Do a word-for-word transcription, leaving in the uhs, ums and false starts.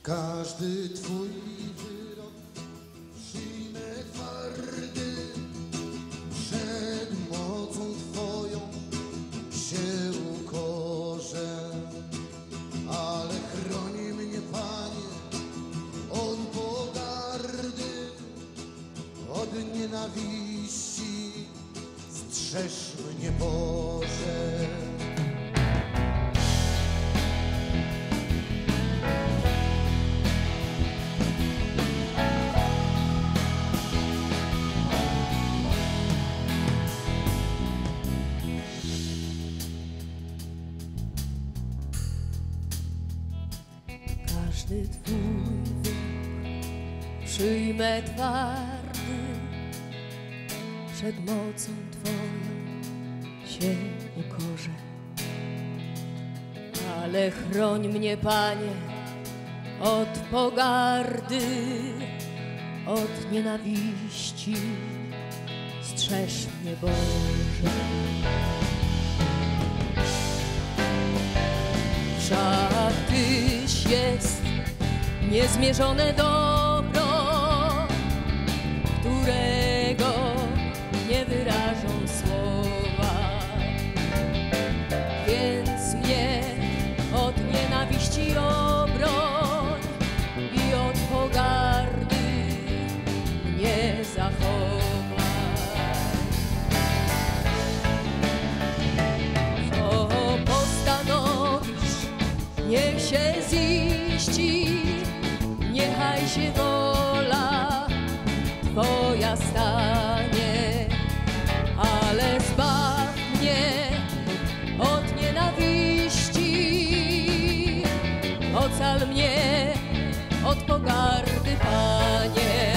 Każdy Twój wyrok przyjmę twardy, przed mocą Twoją się ukorzę. Ale chroni mnie, Panie, od pogardy, od nienawiści, strzeż mnie, Boże. Każdy Twój wyrok przyjmę twardy, przed mocą Twoją się ukorzę. Ale chroń mnie, Panie, od pogardy, od nienawiści, strzeż mnie, Boże. Wszak Tyś jest niezmierzone dobro, którego nie wyrażą słowa. Więc mnie od nienawiści obroń i od pogardy mnie zachowaj. Co postanowisz, niech się ziści, niechaj się wola Twoja stanie, ale zbaw mnie od nienawiści, ocal mnie od pogardy, Panie.